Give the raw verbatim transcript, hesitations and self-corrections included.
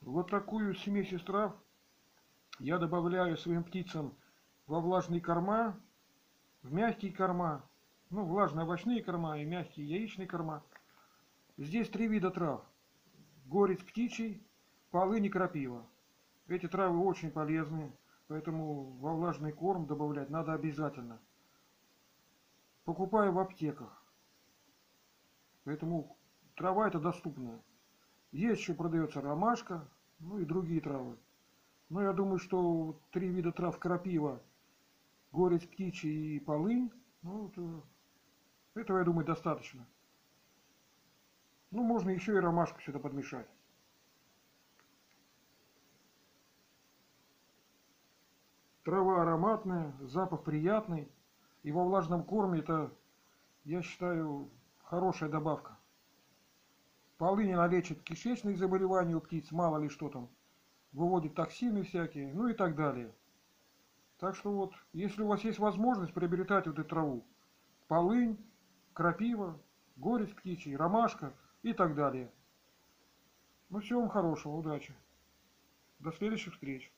Вот такую смесь из трав я добавляю своим птицам во влажные корма, в мягкие корма, ну, влажные овощные корма и мягкие яичные корма. Здесь три вида трав. Горец птичий, полынь и крапива. Эти травы очень полезны, поэтому во влажный корм добавлять надо обязательно. Покупаю в аптеках, поэтому трава эта доступная. Есть еще продается ромашка, ну и другие травы. Но я думаю, что три вида трав: крапива, горец птичий и полынь, ну, это, этого, я думаю, достаточно. Ну, можно еще и ромашку сюда подмешать. Трава ароматная, запах приятный. И во влажном корме это, я считаю, хорошая добавка. Полынь она лечит кишечные заболевания у птиц, мало ли что там. Выводит токсины всякие, ну и так далее. Так что вот, если у вас есть возможность, приобретать вот эту траву. Полынь, крапива, горец птичий, ромашка и так далее. Ну, всего вам хорошего, удачи. До следующих встреч.